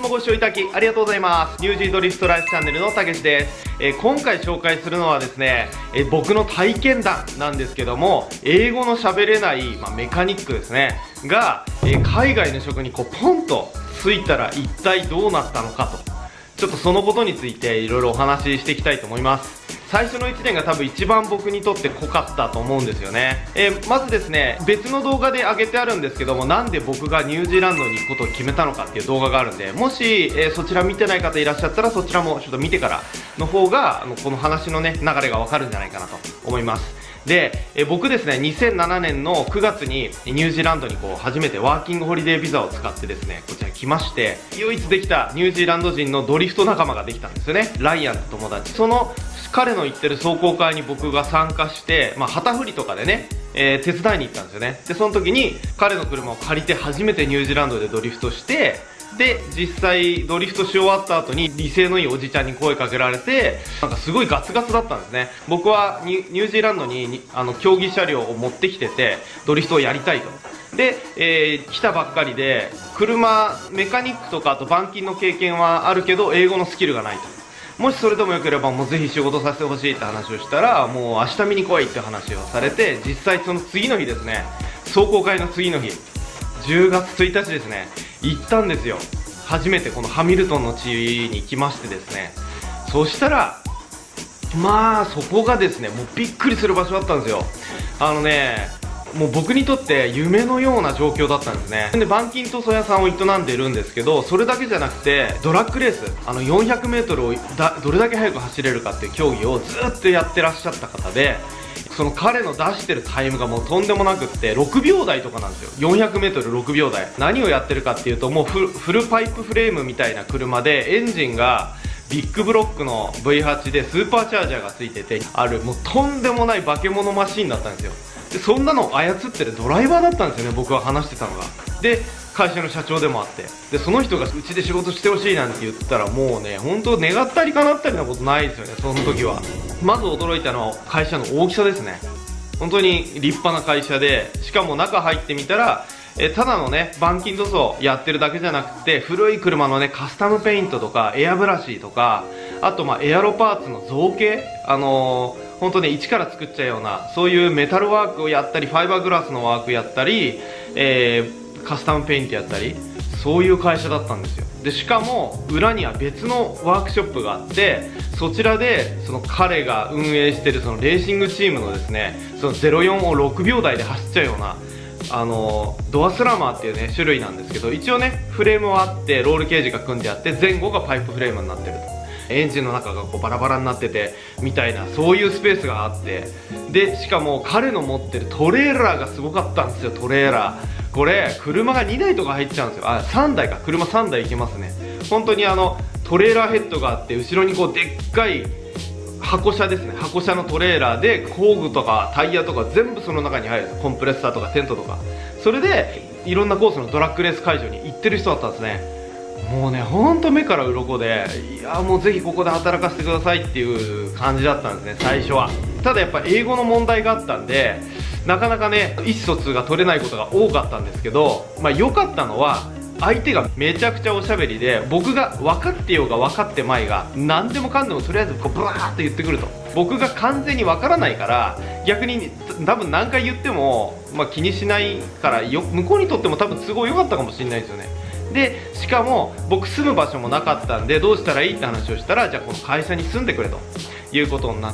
もご視聴いただきありがとうございます。ニュージードリフトライフチャンネルのたけしです。今回紹介するのはですね、僕の体験談なんですけども、英語の喋れない、メカニックですねが、海外の職にこうポンとついたら一体どうなったのかと、ちょっとそのことについていろいろお話ししていきたいと思います。最初の1年が多分一番僕にとって濃かったと思うんですよね。まずですね、別の動画で上げてあるんですけども、なんで僕がニュージーランドに行くことを決めたのかっていう動画があるんで、もし、そちら見てない方いらっしゃったら、そちらもちょっと見てからの方がこの話のね流れがわかるんじゃないかなと思います。で、僕ですね、2007年の9月にニュージーランドにこう初めてワーキングホリデービザを使ってですね、こちら来まして、唯一できたニュージーランド人のドリフト仲間ができたんですよね。ライアンって友達。その彼の行ってる壮行会に僕が参加して、旗振りとかでね、手伝いに行ったんですよね。で、その時に彼の車を借りて初めてニュージーランドでドリフトして、で、実際ドリフトし終わった後に威勢のいいおじちゃんに声かけられて、なんかすごいガツガツだったんですね。僕はニュージーランドに競技車両を持ってきてて、ドリフトをやりたいと。で、来たばっかりで、メカニックとかあと板金の経験はあるけど、英語のスキルがないと。もしそれでもよければもうぜひ仕事させてほしいって話をしたら、もう明日見に来いって話をされて、実際その次の日ですね、壮行会の次の日、10月1日ですね、行ったんですよ。初めてこのハミルトンの地に来ましてですね、そしたらそこがですね、もうびっくりする場所だったんですよ。もう僕にとって夢のような状況だったんですね。で、板金塗装屋さんを営んでいるんですけど、それだけじゃなくてドラッグレース、400m をどれだけ速く走れるかっていう競技をずっとやってらっしゃった方で、その彼の出してるタイムがもうとんでもなくって6秒台とかなんですよ。 400m6 秒台。何をやってるかっていうと、もうフルパイプフレームみたいな車で、エンジンがビッグブロックの V8 でスーパーチャージャーがついてて、もうとんでもない化け物マシンだったんですよ。で、そんなのを操ってるドライバーだったんですよね、僕は話してたのが。で、会社の社長でもあって、でその人がうちで仕事してほしいなんて言ったら、もうね、本当願ったり叶ったりなことないですよね、その時は。まず驚いたのは会社の大きさですね。本当に立派な会社で、しかも中入ってみたら、ただのね板金塗装やってるだけじゃなくて、古い車のねカスタムペイントとかエアブラシとか、あとエアロパーツの造形、本当ね一から作っちゃうような、そういうメタルワークをやったり、ファイバーグラスのワークやったり、カスタムペイントやったり、そういう会社だったんですよ。で、しかも裏には別のワークショップがあって、そちらでその彼が運営してるそのレーシングチームのですね、その04を6秒台で走っちゃうようなドアスラマーっていうね種類なんですけど、一応ねフレームはあって、ロールケージが組んであって、前後がパイプフレームになってると。エンジンの中がこうバラバラになっててみたいな、そういうスペースがあって、でしかも彼の持ってるトレーラーがすごかったんですよ。トレーラー、これ車が2台とか入っちゃうんですよ。3台か、車3台いけますね。本当にトレーラーヘッドがあって、後ろにこうでっかい箱車ですね、箱車のトレーラーで工具とかタイヤとか全部その中に入るんです。コンプレッサーとかテントとか。それでいろんなコースのドラッグレース会場に行ってる人だったんですね。もうね、ほんと目から鱗で、いやもうぜひここで働かせてくださいっていう感じだったんですね、最初は。ただやっぱ英語の問題があったんで、なかなかね意思疎通が取れないことが多かったんですけど、良かったのは相手がめちゃくちゃおしゃべりで、僕が分かってようが分かってまいが何でもかんでもとりあえずこうブワーって言ってくると。僕が完全に分からないから、逆に多分何回言っても、気にしないから向こうにとっても多分都合良かったかもしれないですよね。でしかも僕住む場所もなかったんで、どうしたらいいって話をしたら、じゃあこの会社に住んでくれということになって、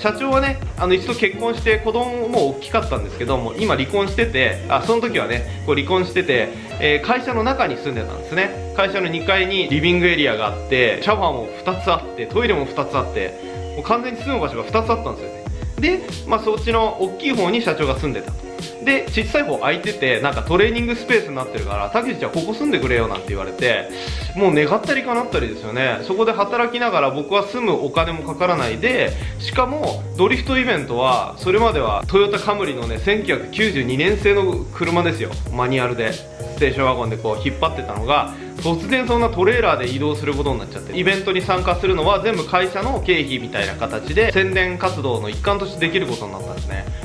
社長はね一度結婚して子供も大きかったんですけども、今離婚してて、その時はねこう離婚してて、会社の中に住んでたんですね。会社の2階にリビングエリアがあって、シャワーも2つあって、トイレも2つあって、もう完全に住む場所が2つあったんですよね。で、そっちの大きい方に社長が住んでたと。で、小さい方空いてて、なんかトレーニングスペースになってるから、たけしちゃんここ住んでくれよなんて言われて、もう願ったり叶ったりですよね。そこで働きながら僕は住むお金もかからないで、しかもドリフトイベントはそれまではトヨタカムリのね1992年製の車ですよ。マニュアルでステーションワゴンでこう引っ張ってたのが、突然そんなトレーラーで移動することになっちゃって、イベントに参加するのは全部会社の経費みたいな形で宣伝活動の一環としてできることになったんですね。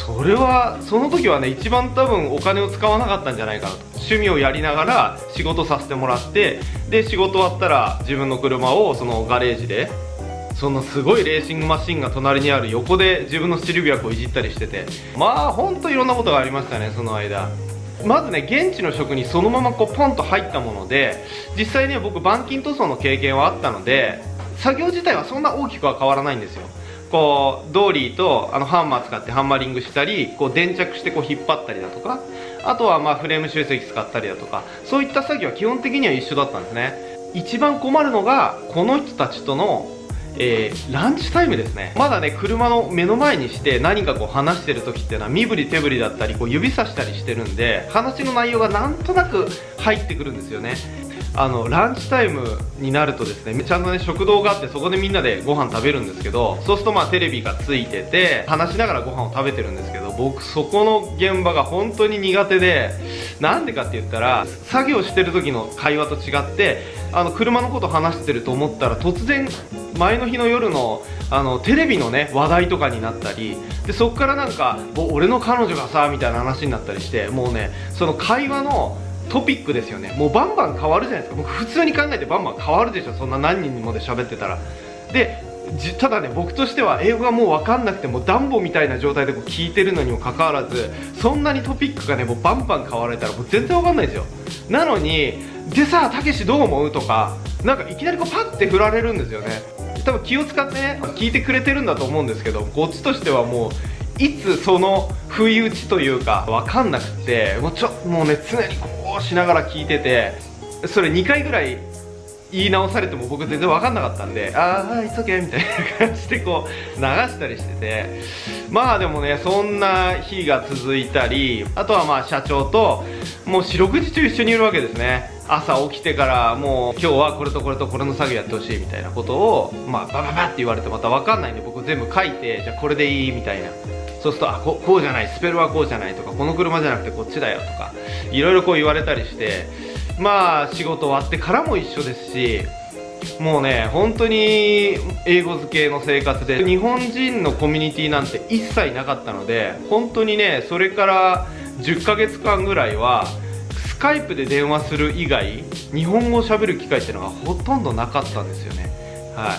それはその時はね一番多分お金を使わなかったんじゃないかなと。趣味をやりながら仕事させてもらって、で仕事終わったら自分の車をそのガレージで、そのすごいレーシングマシンが隣にある横で自分のスチルビアをいじったりしてて、まあほんといろんなことがありましたね、その間。まずね現地の職にそのままこうポンと入ったもので、実際ね僕板金塗装の経験はあったので、作業自体はそんな大きくは変わらないんですよ。こうドーリーとハンマー使ってハンマリングしたり、こう電着してこう引っ張ったりだとか、あとはまあフレーム集積使ったりだとか、そういった作業は基本的には一緒だったんですね。一番困るのがこの人たちとのランチタイムですね。まだね車の目の前にして何かこう話してる時っていうのは身振り手振りだったりこう指さしたりしてるんで、話の内容がなんとなく入ってくるんですよね。ランチタイムになるとですね、ちゃんとね食堂があって、そこでみんなでご飯食べるんですけど、そうするとまあテレビがついてて話しながらご飯を食べてるんですけど、僕そこの現場が本当に苦手で、なんでかって言ったら作業してる時の会話と違って、車のこと話してると思ったら突然前の日の夜のテレビのね話題とかになったりで、そこからなんか俺の彼女がさみたいな話になったりして、もうねその会話のトピックですよね、もうバンバン変わるじゃないですか。僕普通に考えてバンバン変わるでしょ、そんな何人もで喋ってたら。でただね僕としては英語がもう分かんなくて、もうダンボみたいな状態でこう聞いてるのにもかかわらず、そんなにトピックがねもうバンバン変わられたらもう全然分かんないですよ。なのにでさたけしどう思うとか、なんかいきなりこうパッて振られるんですよね。多分気を使ってね聞いてくれてるんだと思うんですけど、こっちとしてはもういつその不意打ちというか分かんなくて、もうね常にこうしながら聞いてて、それ2回ぐらい言い直されても僕全然分かんなかったんで、ああいつけみたいな感じでこう流したりしてて、まあでもねそんな日が続いたり、あとはまあ社長ともう四六時中一緒にいるわけですね。朝起きてからもう今日はこれとこれとこれの作業やってほしいみたいなことをまあバババって言われて、また分かんないんで僕全部書いて、じゃあこれでいいみたいな、そうするとこうじゃない、スペルはこうじゃないとか、この車じゃなくてこっちだよとかいろいろこう言われたりして、まあ仕事終わってからも一緒ですし、もうね本当に英語漬けの生活で、日本人のコミュニティなんて一切なかったので、本当にねそれから10ヶ月間ぐらいはスカイプで電話する以外日本語を喋る機会っていうのがほとんどなかったんですよね。はい。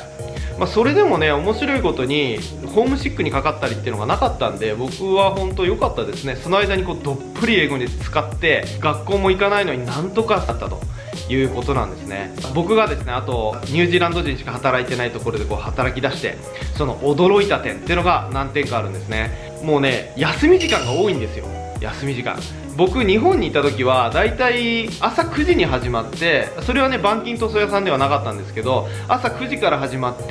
まあ、それでもね面白いことにホームシックにかかったりっていうのがなかったんで、僕は本当良かったですね。その間にこうどっぷり英語に使って学校も行かないのになんとかだったということなんですね。僕がですねあとニュージーランド人しか働いてないところでこう働き出して、その驚いた点っていうのが何点かあるんですね。もうね休み時間が多いんですよ。休み時間、僕日本にいた時はだいたい朝9時に始まって、それはね板金塗装屋さんではなかったんですけど、朝9時から始まって、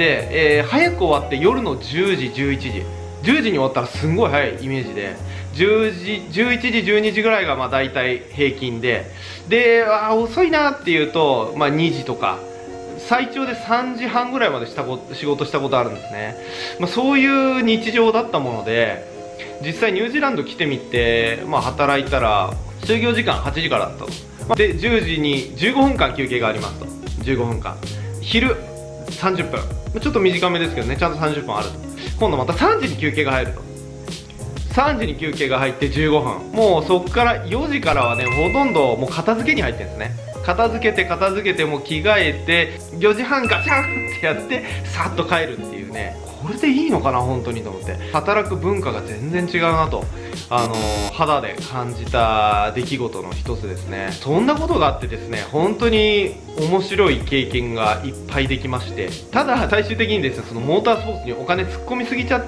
早く終わって夜の10時11時10時に終わったらすんごい早いイメージで、10時11時12時ぐらいがまあ大体平均で、遅いなっていうと、まあ、2時とか最長で3時半ぐらいまで仕事したことあるんですね。まあ、そういう日常だったもので、実際ニュージーランド来てみて、まあ、働いたら就業時間8時からだったと。で10時に15分間休憩がありますと。15分間昼30分、ちょっと短めですけどね、ちゃんと30分あると。今度また3時に休憩が入ると。3時に休憩が入って15分、もうそっから4時からはねほとんどもう片付けに入ってるんですね。片付けてもう着替えて4時半ガチャンってやってさっと帰るっていうね、これでいいのかな本当にと思って、働く文化が全然違うなと肌で感じた出来事の一つですね。そんなことがあってですね、本当に面白い経験がいっぱいできまして、ただ最終的にですねそのモータースポーツにお金突っ込みすぎちゃって、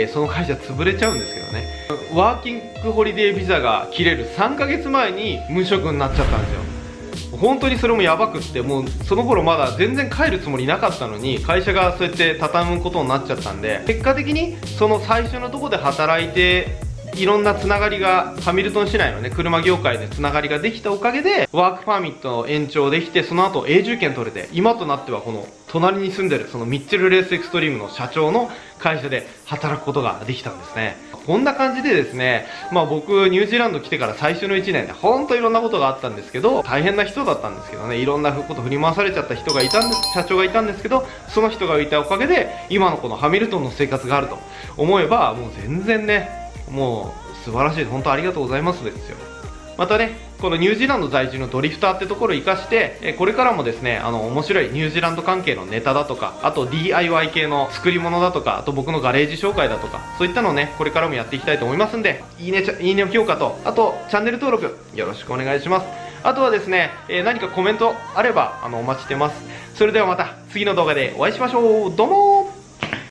その会社潰れちゃうんですけどね。ワーキングホリデービザが切れる3ヶ月前に無職になっちゃったんですよ。本当にそれもやばくって、もうその頃まだ全然帰るつもりなかったのに会社がそうやって畳むことになっちゃったんで、結果的にその最初のところで働いていろんなつながりがハミルトン市内のね車業界でつながりができたおかげでワークパーミットの延長できて、その後永住権取れて、今となってはこの隣に住んでるそのミッチェル・レースエクストリームの社長の会社で働くことができたんですね。こんな感じでですね、まあ僕ニュージーランド来てから最初の1年で本当いろんなことがあったんですけど、大変な人だったんですけどね、いろんなこと振り回されちゃった人がいたんです、社長がいたんですけど、その人がいたおかげで今のこのハミルトンの生活があると思えば、もう全然ねもう素晴らしい、本当ありがとうございますですよ。またね、このニュージーランド在住のドリフターってところを活かして、これからもですね、面白いニュージーランド関係のネタだとか、あと DIY 系の作り物だとか、あと僕のガレージ紹介だとか、そういったのをね、これからもやっていきたいと思いますんで、いいね評価と、あとチャンネル登録よろしくお願いします。あとはですね、何かコメントあればお待ちしてます。それではまた次の動画でお会いしましょう。どうもー。